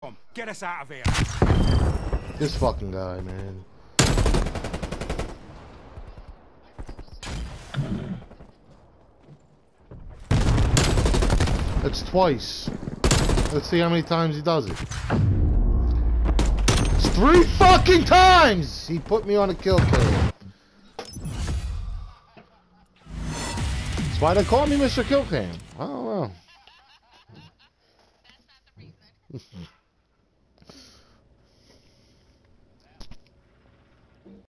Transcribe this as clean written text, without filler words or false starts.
Get us out of here. This fucking guy, man. That's twice. Let's see how many times he does it. It's 3 fucking times! He put me on a kill cam. That's why they call me Mr. Killcam. I don't know.